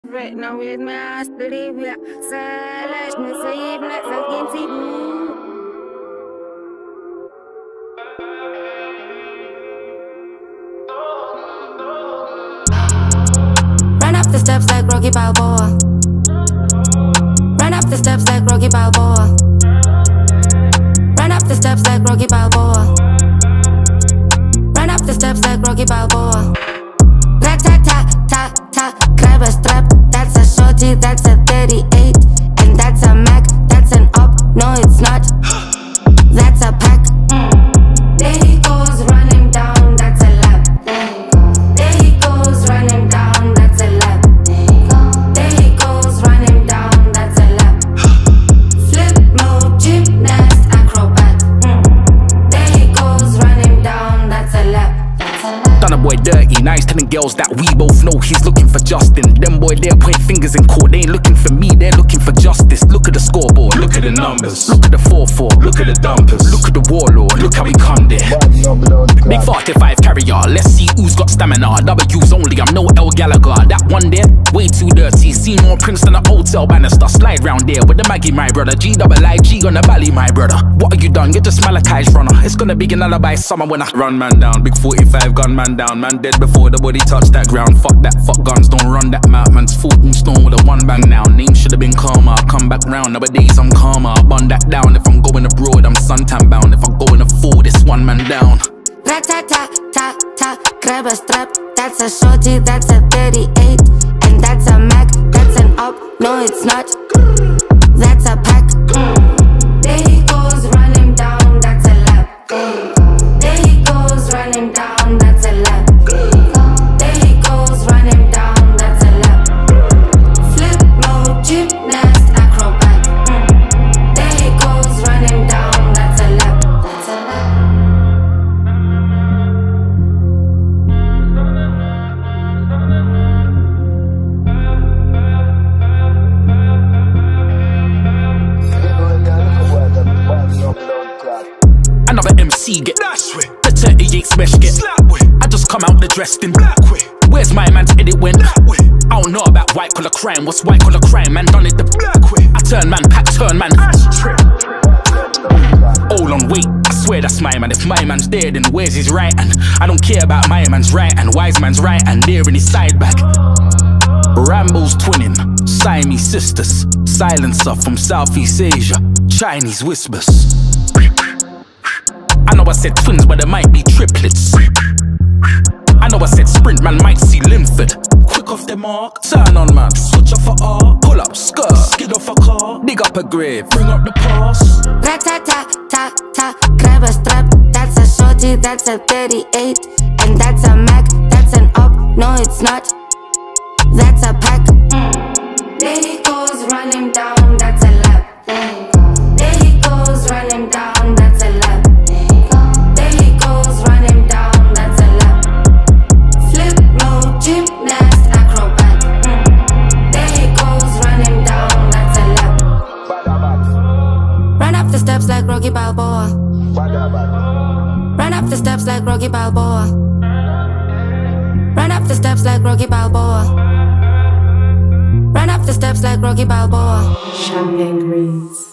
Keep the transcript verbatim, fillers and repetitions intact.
Right now with my ass to the way. Salash, me say if not fucking see. Run up the steps like Rocky Balboa. Run up the steps like Rocky Balboa. Run up the steps like Rocky Balboa. Run up the steps like Rocky Balboa. Ta-ta-ta-ta-ta, grab a strap. That's a shorty, that's a thirty-eight. And that's a Mac, that's an up. No, it's not. That's a pack. There he goes running down, that's a lap. There he goes running down, that's a lap. There he goes running down, that's a lap. Flip mode, gymnast, acrobat. There he goes running down, that's a lap. Done a boy dirty, now he's telling girls that we both know he's looking for Justin. Them boy there point fingers in court, they ain't looking for me, they're looking for justice. Look at the scoreboard, look at the numbers, look at the four four, look at the dumpers, look at the warlord, look how we come there. Big forty-five carrier, let's see who's got stamina. W's only, I'm no El Gallagher. That one there, way too dirty. See more prints than a hotel banister. Slide round there with the Maggie, my brother. G double I G on the valley, my brother. What have you done? You're just Malachi's runner. It's gonna be an alibi summer when I run man down. Big forty-five gun man down. Man dead before the body touched that ground. Fuck that, fuck guns, don't run that mouth. Man's fourteen stone with a one bang now. Name should have been calmer. I come back round, nowadays I'm calmer. I bun that down. If I'm going abroad, I'm suntan bound. If I'm going to fall, this one man down. Ra-ta-ta-ta-ta, grab a strap. That's a shorty, that's a thirty-eight. And that's a Mac, that's an up. No, it's not. That's a pack. There he goes running down, that's a lap. There he goes running down, that's a lap. There he goes running down, that's a lap. Flip mode, gymnast, acrobat. There he goes running down, that's a lap. That's a lap. Another M C get dash with the thirty-eight smash get slap with. I just come out the dressed in black with. Where's my man's edit went black with? I don't know about white collar crime. What's white collar crime? Man done it the black with. I turn man, pack turn man. All on weight. I swear that's my man. If my man's there, then where's his right? And I don't care about my man's right and wise man's right. And they're in his side bag. Rambo's twinning, Siamese sisters, silencer from Southeast Asia, Chinese whispers. I know I said twins, but there might be triplets. I know I said sprint, man might see Linford. Quick off the mark, turn on man, switch off a R, pull up skirt, skid off a car, dig up a grave, bring up the past. Ra-ta-ta-ta-ta, grab a strap. That's a shorty, that's a thirty-eight. And that's a Mac, that's an up. No, it's not. That's a pack. There he goes running down, that's a lap. There he goes running down, that's a lap. There he goes running down, that's a lap. Flip mode, gymnast, acrobat. There he goes running down, that's a lap. Run up the steps like Rocky Balboa. Run up the steps like Rocky Balboa. Run up the steps like Rocky Balboa. Run up the steps like Rocky Balboa. Champagne Greens.